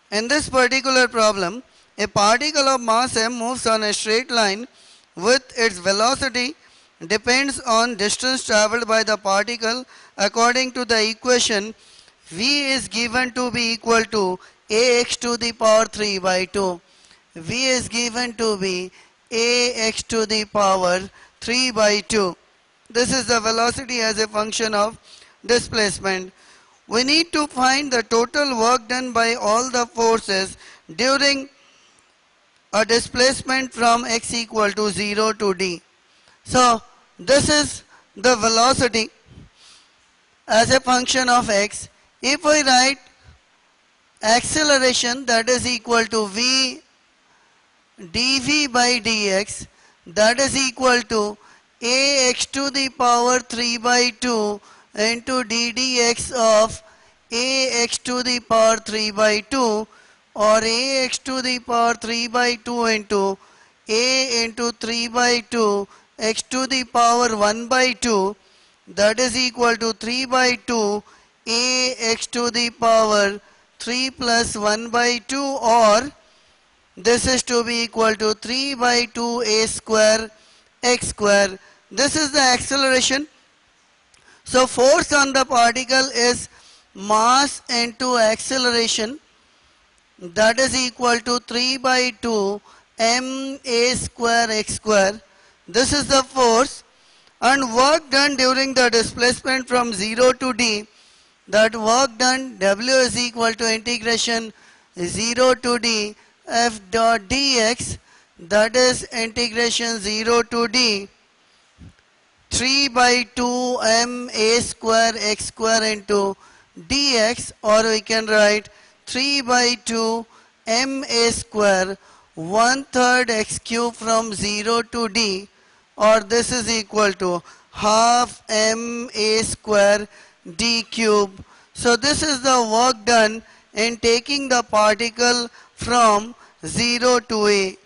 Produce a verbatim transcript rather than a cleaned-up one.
In this particular problem, a particle of mass m moves on a straight line with its velocity depends on distance traveled by the particle according to the equation v is given to be equal to ax to the power three by two. V is given to be ax to the power three by two. This is the velocity as a function of displacement. We need to find the total work done by all the forces during a displacement from x equal to zero to d. So this is the velocity as a function of x. If we write acceleration, that is equal to v dv by dx, that is equal to ax to the power three by two into d dx of ax to the power three by two, or ax to the power three by two into a into three by two x to the power one by two, that is equal to three by two ax to the power three plus one by two, or this is to be equal to three by two a square x square. This is the acceleration. So force on the particle is mass into acceleration, that is equal to three by two m a square x square. This is the force, and work done during the displacement from zero to d, that work done W is equal to integration zero to d f dot dx, that is integration zero to d three by two m a square x square into dx, or we can write three by two m a square one third x cube from zero to d, or this is equal to half m a square d cube. So this is the work done in taking the particle from zero to a.